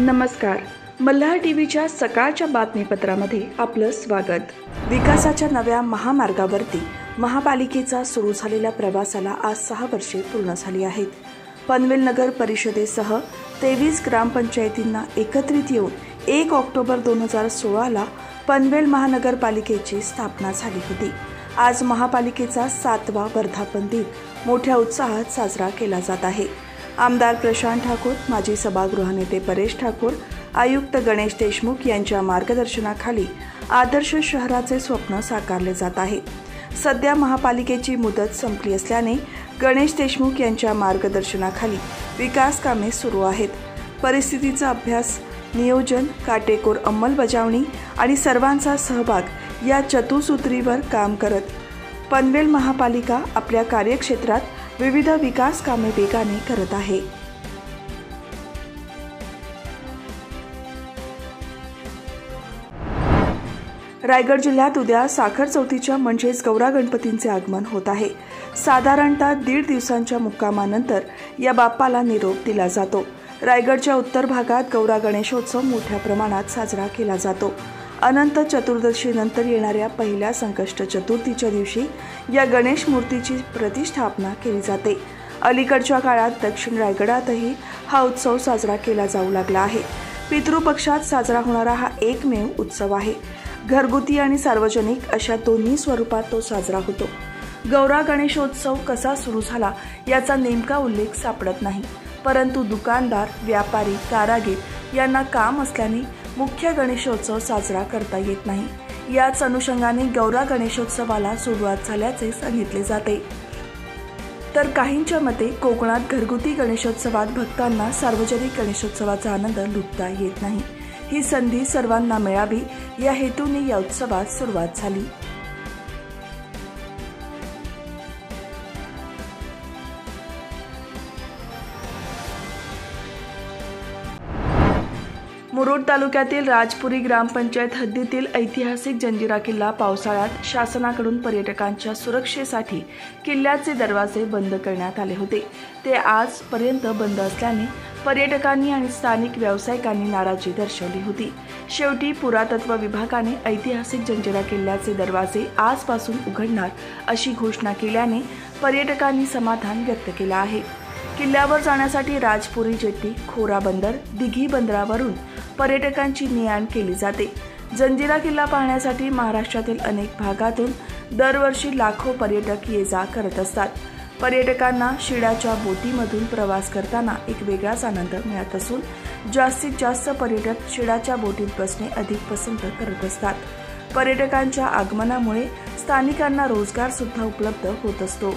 नमस्कार. मल्हार टीव्हीच्या सकाळच्या बातमीपत्रामध्ये आपलं स्वागत. विकासाच्या नव्या महामार्गावरती महापालिकेचा सुरू झालेल्या प्रवासाला आज 6 वर्षे पूर्ण झाली आहेत. पनवेल नगर परिषदेसह 23 ग्रामपंचायतींना एकत्रित येऊन 1 ऑक्टोबर 2016ला पनवेल महानगरपालिकेची स्थापना झाली होती. आज महापालिकेचा 7वा वर्धापन दिन मोठ्या उत्साहात साजरा केला जात आहे. आमदार प्रशांत ठाकूर, माजी सभागृह नेते परेश ठाकूर, आयुक्त गणेश देशमुख यांच्या मार्गदर्शनाखाली आदर्श शहराचे स्वप्न साकारले जात आहे. सध्या महापालिकेची मुदत संपली असल्याने गणेश देशमुख यांच्या मार्गदर्शनाखाली विकास कामे सुरू आहेत. परिस्थितीचा अभ्यास, नियोजन, काटेकोर अंमलबजावणी आणि सर्वांचा सहभाग या चतुसूत्रीवर काम करत पनवेल महापालिका आपल्या कार्यक्षेत्रात विविध विकास कामे वेगाने करत आहे. रायगड जिल्ह्यात उद्या साखर चौथीच्या म्हणजेच गौरा गणपतींचे आगमन होत आहे. साधारणतः 1.5 दिवसांच्या मुक्कामानंतर या बाप्पाला निरोप दिला जातो. रायगडच्या उत्तर भागात गौरा गणेशोत्सव मोठ्या प्रमाणात साजरा केला जातो. अनंत चतुर्दशीनंतर येणाऱ्या पहिल्या संकष्ट चतुर्थीच्या दिवशी या गणेश मूर्तीची प्रतिष्ठापना केली जाते. अलीकडच्या काळात दक्षिण रायगडातही हा उत्सव साजरा केला जाऊ लागला आहे. पितृपक्षात साजरा होणारा हा एकमेव उत्सव आहे. घरगुती आणि सार्वजनिक अशा दोन्ही स्वरूपात तो साजरा होतो. गौरा गणेशोत्सव कसा सुरू झाला याचा नेमका उल्लेख सापडत नाही, परंतु दुकानदार, व्यापारी, कारागीर यांना काम असल्याने मुख्य गणेशोत्सव साजरा करता येत नाही. याच अनुषंगाने गौरा गणेशोत्सवाला सुरुवात झाल्याचे सांगितले जाते. तर काहींच्या मते कोकणात घरगुती गणेशोत्सवात भक्तांना सार्वजनिक गणेशोत्सवाचा आनंद लुटता येत नाही. ही संधी सर्वांना मिळावी या हेतूने या उत्सवात सुरुवात झाली. मुरुड तालुक्यातील राजपुरी ग्रामपंचायत हद्दीतील ऐतिहासिक जंजिरा किल्ला पावसाळ्यात शासनाकडून पर्यटकांच्या सुरक्षेसाठी किल्ल्याचे दरवाजे बंद करण्यात आले होते. ते आजपर्यंत बंद असल्याने पर्यटकांनी आणि स्थानिक व्यावसायिकांनी नाराजी दर्शवली होती. शेवटी पुरातत्व विभागाने ऐतिहासिक जंजिरा किल्ल्याचे दरवाजे आजपासून उघडणार अशी घोषणा केल्याने पर्यटकांनी समाधान व्यक्त केलं आहे. किल्ल्यावर जाण्यासाठी राजपुरी जेट्टी, खोरा बंदर, दिघी बंदरावरून पर्यटकांची ने-आण केली जाते. जंजिरा किल्ला पाहण्यासाठी महाराष्ट्रातील अनेक भागातून दरवर्षी लाखो पर्यटक ये-जा करत असतात. पर्यटकांना शिडाच्या बोटीमधून प्रवास करताना एक वेगळाच आनंद मिळत असून जास्तीत जास्त पर्यटक शिडाच्या बोटीत बसणे अधिक पसंत करत असतात. पर्यटकांच्या आगमनामुळे स्थानिकांना रोजगार सुद्धा उपलब्ध होत असतो.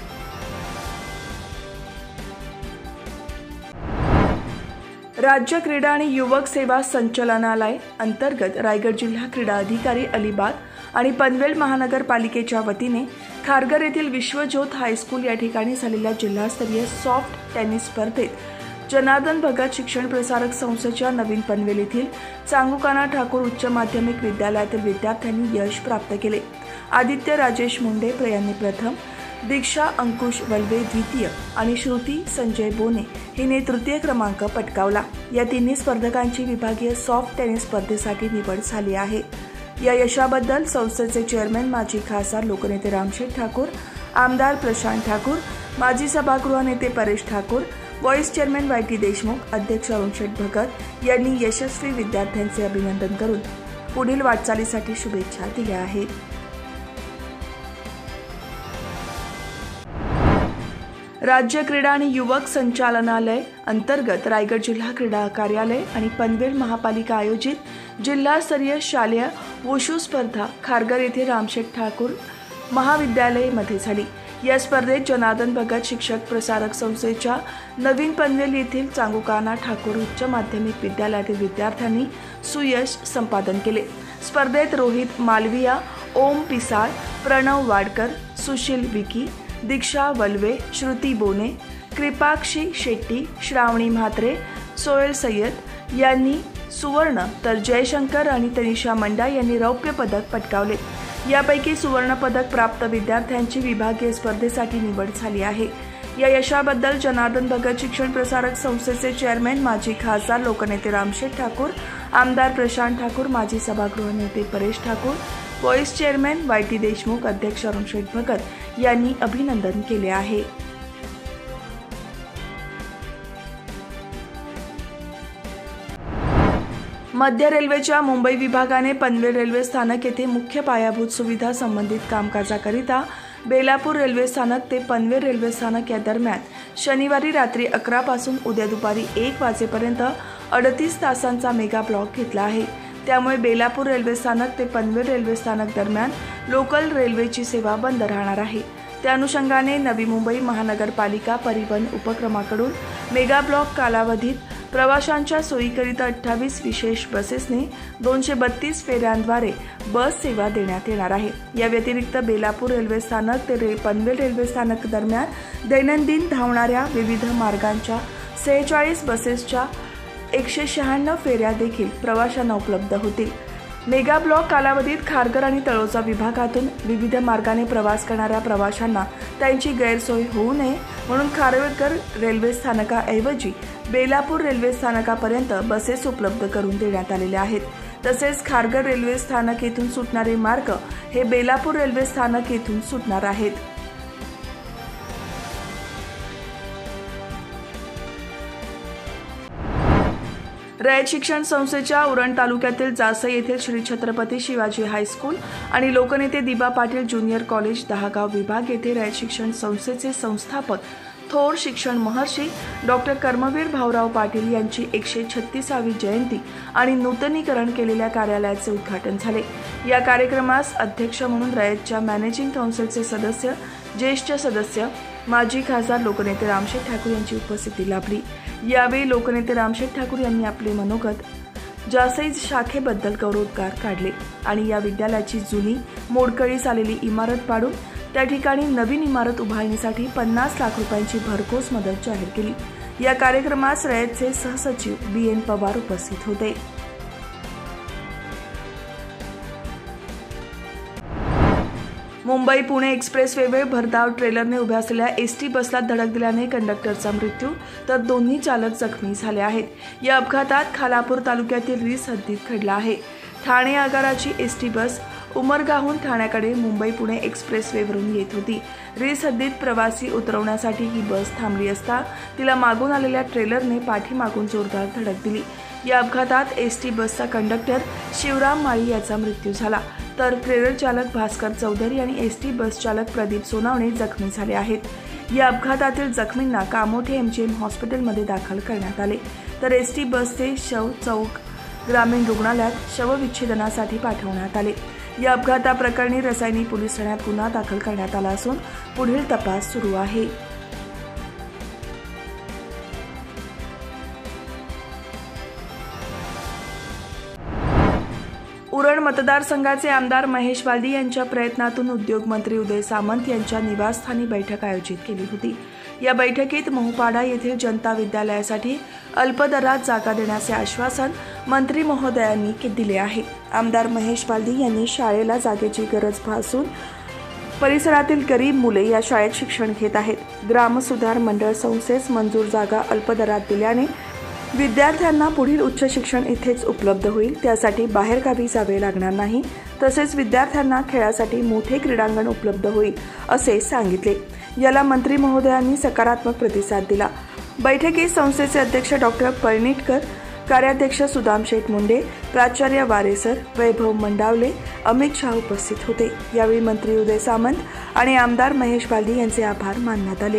राज्य क्रीडा आणि युवक सेवा संचालनालय अंतर्गत रायगड जिल्हा क्रीडा अधिकारी अलिबाग आणि पनवेल महानगरपालिकेच्या वतीने खारघर येथील विश्वज्योत हायस्कूल या ठिकाणी झालेल्या जिल्हास्तरीय सॉफ्ट टेनिस स्पर्धेत जनार्दन भगत शिक्षण प्रसारक संस्थेच्या नवीन पनवेल येथील चांगुकाना ठाकूर उच्च माध्यमिक विद्यालयातील विद्यार्थ्यांनी यश प्राप्त केले. आदित्य राजेश मुंडे यांनी प्रथम, दीक्षा अंकुश वल्वे द्वितीय आणि श्रुती संजय बोने हिने तृतीय क्रमांक पटकावला. या तिन्ही स्पर्धकांची विभागीय सॉफ्ट टेनिस स्पर्धेसाठी निवड झाली आहे. या यशाबद्दल संस्थेचे चेअरमॅन माजी खासदार लोकनेते रामशेठ ठाकूर, आमदार प्रशांत ठाकूर, माजी सभागृह नेते Paresh Thakur, vice chairman Y T. Deshmukh, अध्यक्ष अरुणशेठ भगत यांनी यशस्वी विद्यार्थ्यांचे अभिनंदन करून पुढील वाटचालीसाठी शुभेच्छा दिल्या आहेत. राज्य क्रीडा आणि युवक संचालनालय अंतर्गत रायगड जिल्हा क्रीडा कार्यालय आणि पनवेल महापालिका आयोजित जिल्हास्तरीय शालेय वुशू स्पर्धा खारघर येथे रामशेठ ठाकूर महाविद्यालयामध्ये झाली. या स्पर्धेत जनार्दन भगत शिक्षक प्रसारक संस्थेच्या नवीन पनवेल येथील चांगुकाना ठाकूर उच्च माध्यमिक विद्यालयातील विद्यार्थ्यांनी सुयश संपादन केले. स्पर्धेत रोहित मालविया, ओम पिसाळ, प्रणव वाडकर, सुशील विकी, दीक्षा वल्वे, श्रुती बोने, कृपाक्षी शेट्टी, श्रावणी म्हात्रे, सोहेल सय्यद यांनी सुवर्ण तर जयशंकर आणि तनिषा मंडा यांनी रौप्य पदक पटकावले. यापैकी सुवर्ण पदक प्राप्त विद्यार्थ्यांची विभागीय स्पर्धेसाठी निवड झाली आहे. या यशाबद्दल जनार्दन भगत शिक्षण प्रसारक संस्थेचे चेअरमॅन माजी खासदार लोकनेते रामशेठ ठाकूर, आमदार प्रशांत ठाकूर, माजी सभागृह नेते Paresh Thakur, vice chairman Y T. Deshmukh, अध्यक्ष अरुणशेठ भगत यांनी अभिनंदन केले आहे. मध्य रेल्वेच्या मुंबई विभागाने पनवेल रेल्वे स्थानक येथे मुख्य पायाभूत सुविधा संबंधित कामकाजाकरिता बेलापूर रेल्वे स्थानक ते पनवेल रेल्वे स्थानक या दरम्यान शनिवारी रात्री 11 पासून उद्या दुपारी 1 वाजेपर्यंत 38 तासांचा मेगा ब्लॉक घेतला आहे. त्यामुळे बेलापूर रेल्वे स्थानक ते पनवेल रेल्वे स्थानक दरम्यान लोकल रेल्वेची सेवा बंद राहणार आहे. त्या अनुषंगाने नवी मुंबई महानगरपालिका परिवहन उपक्रमाकडून मेगा ब्लॉक कालावधीत प्रवाशांच्या सोयीकरिता 28 विशेष बसेसने 232 फेऱ्यांद्वारे बस सेवा देण्यात येणार आहे. या व्यतिरिक्त बेलापूर रेल्वे स्थानक ते पनवेल रेल्वे स्थानक दरम्यान दैनंदिन धावणाऱ्या विविध मार्गांच्या 46 बसेसच्या 196 फेऱ्या देखील प्रवाशांना उपलब्ध होतील. मेगा ब्लॉक कालावधीत खारघर आणि तळोजा विभागातून विविध मार्गाने प्रवास करणाऱ्या प्रवाशांना त्यांची गैरसोय होऊ नये म्हणून खारघर रेल्वे स्थानकाऐवजी बेलापूर रेल्वे स्थानकापर्यंत बसेस उपलब्ध करून देण्यात आलेल्या आहेत. तसेच खारघर रेल्वे स्थानक येथून सुटणारे मार्ग हे बेलापूर रेल्वे स्थानक येथून सुटणार आहेत. रयत शिक्षण संस्थेच्या उरण तालुक्यातील जासई येथील श्री छत्रपती शिवाजी हायस्कूल आणि लोकनेते दिबा पाटील ज्युनियर कॉलेज दहागाव विभाग येथे रयत शिक्षण संस्थेचे संस्थापक थोर शिक्षण महर्षी डॉक्टर कर्मवीर भाऊराव पाटील यांची 136वी जयंती आणि नूतनीकरण केलेल्या कार्यालयाचे उद्घाटन झाले. या कार्यक्रमास अध्यक्ष म्हणून रयतच्या मॅनेजिंग काउन्सिलचे सदस्य, ज्येष्ठ सदस्य, माजी खासदार लोकनेते रामशेठ ठाकूर यांची उपस्थिती लाभली. यावेळी लोकनेते रामशेठ ठाकूर यांनी आपले मनोगत जासई शाखेबद्दल गौरवोद्गार काढले आणि या विद्यालयाची जुनी मोडकळीस आलेली इमारत पाडून त्या ठिकाणी नवीन इमारत उभारणीसाठी 50 लाख रुपयांची भरघोस मदत जाहीर केली. या कार्यक्रमास रयतचे सहसचिव B.N. पवार उपस्थित होते. मुंबई पुणे एक्सप्रेस वेवर भरधाव ट्रेलरने उभ्या असलेल्या एसटी बसला धडक दिल्याने कंडक्टरचा मृत्यू तर दोन्ही चालक जखमी झाले आहेत. या अपघातात खालापूर तालुक्यातील रीस हद्दीत घडला आहे. ठाणे आगाराची एसटी बस उमरगाहून ठाण्याकडे मुंबई पुणे एक्सप्रेस वेवरून येत होती. रीस हद्दीत प्रवासी उतरवण्यासाठी ही बस थांबली असता तिला मागून आलेल्या ट्रेलरने पाठीमागून जोरदार धडक दिली. या अपघातात एसटी बसचा कंडक्टर शिवराम माळी याचा मृत्यू झाला तर ट्रेलर चालक भास्कर चौधरी आणि एसटी बस चालक प्रदीप सोनावणे जखमी झाले आहेत. या अपघातातील जखमींना कामोठे MGM हॉस्पिटलमध्ये दाखल करण्यात आले तर एसटी बसचे शव चौक ग्रामीण रुग्णालयात शवविच्छेदनासाठी पाठवण्यात आले. या अपघाताप्रकरणी रसायनी पोलीस ठाण्यात गुन्हा दाखल करण्यात आला असून पुढील तपास सुरू आहे. उरण मतदारसंघाचे आमदार महेश बालदी यांच्या प्रयत्नातून उद्योगमंत्री उदय सामंत यांच्या निवासस्थानी बैठक आयोजित केली होती. या बैठकीत मोहपाडा येथील जनता विद्यालयासाठी अल्प दरात जागा देण्याचे आश्वासन मंत्री महोदयांनी दिले आहे. आमदार महेश बालदी यांनी शाळेला जागेची गरज भासून परिसरातील गरीब मुले या शाळेत शिक्षण घेत आहेत. ग्रामसुधार मंडळ संस्थेस मंजूर जागा अल्प दरात दिल्याने विद्यार्थ्यांना पुढील उच्च शिक्षण इथेच उपलब्ध होईल. त्यासाठी बाहेरगावी जावे लागणार नाही. तसेच विद्यार्थ्यांना खेळासाठी मोठे क्रीडांगण उपलब्ध होईल असे सांगितले. याला मंत्री महोदयांनी सकारात्मक प्रतिसाद दिला. बैठकीत संस्थेचे अध्यक्ष डॉक्टर परिणिटकर, कार्याध्यक्ष सुदाम शेठ मुंडे, प्राचार्य वारेसर, वैभव मंडावले, अमित शाह उपस्थित होते. यावेळी मंत्री उदय सामंत आणि आमदार महेश बालदी यांचे आभार मानण्यात आले.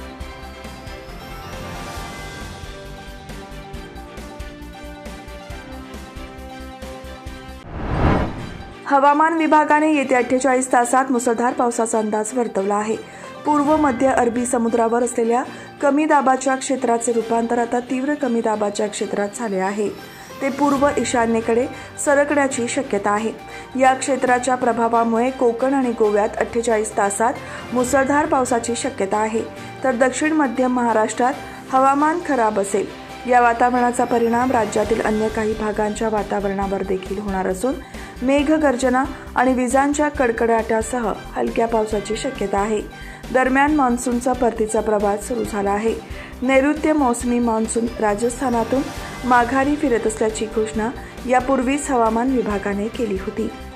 हवामान विभागाने येत्या 48 तासात मुसळधार पावसाचा अंदाज वर्तवला आहे. पूर्व मध्य अरबी समुद्रावर असलेल्या कमी दाबाच्या क्षेत्राचे रूपांतर आता तीव्र कमी दाबाच्या क्षेत्रात झाले आहे. ते पूर्व ईशान्येकडे सरकण्याची शक्यता आहे. या क्षेत्राच्या प्रभावामुळे कोकण आणि गोव्यात 48 तासात मुसळधार पावसाची शक्यता आहे. तर दक्षिण मध्य महाराष्ट्रात हवामान खराब असेल. या वातावरणाचा परिणाम राज्यातील अन्य काही भागांच्या वातावरणावर देखील होणार असून मेघगर्जना आणि विजांच्या कडकडाटासह हलक्या पावसाची शक्यता आहे. दरम्यान मान्सूनचा परतीचा प्रवास सुरू झाला आहे. नैऋत्य मोसमी मान्सून राजस्थानातून माघारी फिरत असल्याची घोषणा यापूर्वीच हवामान विभागाने केली होती.